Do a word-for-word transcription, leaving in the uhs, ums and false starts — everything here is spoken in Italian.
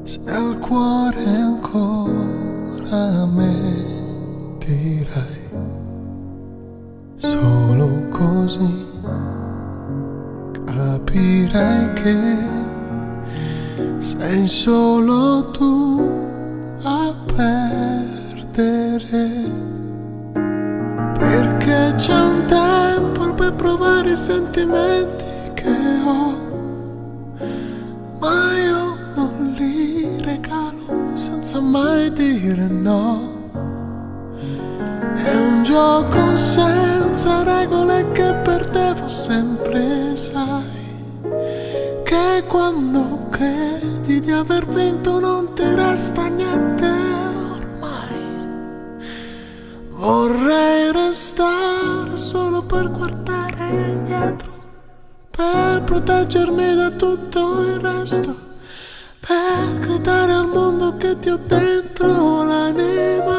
Se al cuore ancora mentirai, solo così capirai che sei solo tu a perdere, perché c'è un tempo per provare i sentimenti che ho, ma io non li regalo senza mai dire no. È un gioco senza regole che perdevo sempre, sai, che quando credi di aver vinto non ti resta niente ormai. Vorrei restare solo per guardare indietro, per proteggermi da tutto il resto, per gridare al mondo che ti ho dentro l'anima.